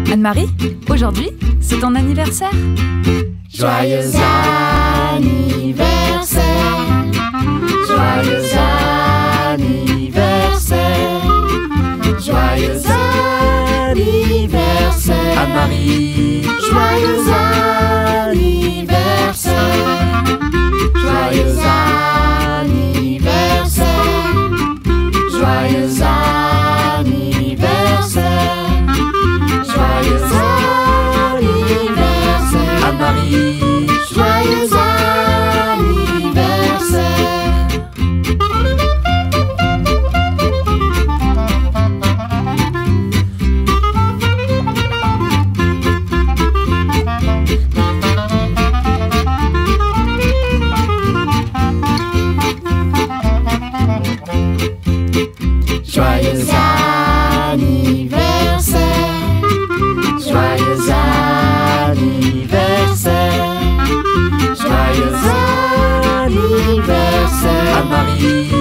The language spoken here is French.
Anne-Marie, aujourd'hui, c'est ton anniversaire. Joyeux anniversaire, joyeux anniversaire, joyeux anniversaire, Anne-Marie. Joyeux anniversaire, joyeux anniversaire, joyeux anniversaire, joyeux anniversaire, Anne-Marie. Joyeux anniversaire. Joyeux anniversaire, joyeux anniversaire, joyeux anniversaire, Anne-Marie.